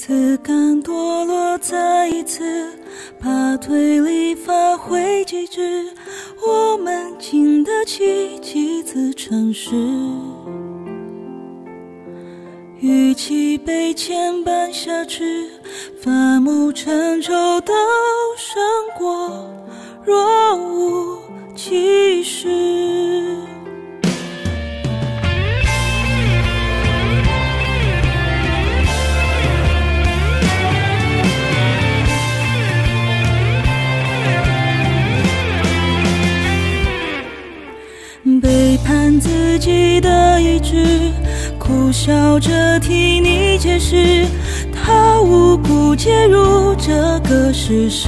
次敢堕落，再一次把推理发挥极致，我们经得起几次诚实。与其被牵绊下去，反目成仇都胜过若无其事。背叛自己的意志，苦笑着替你解释，他无辜介入这个事实。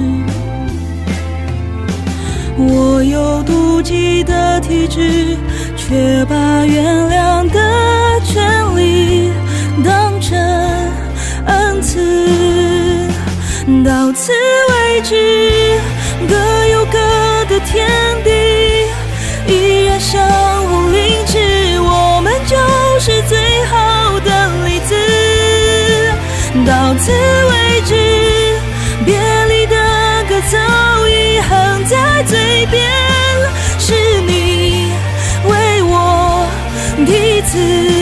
我有妒忌的体质，却把原谅的权利当成恩赐。到此为止，各有各的天地，依然相互凌迟，我们就是最好的例子。到此为止，别离的歌早已哼在嘴边，是你为我题词。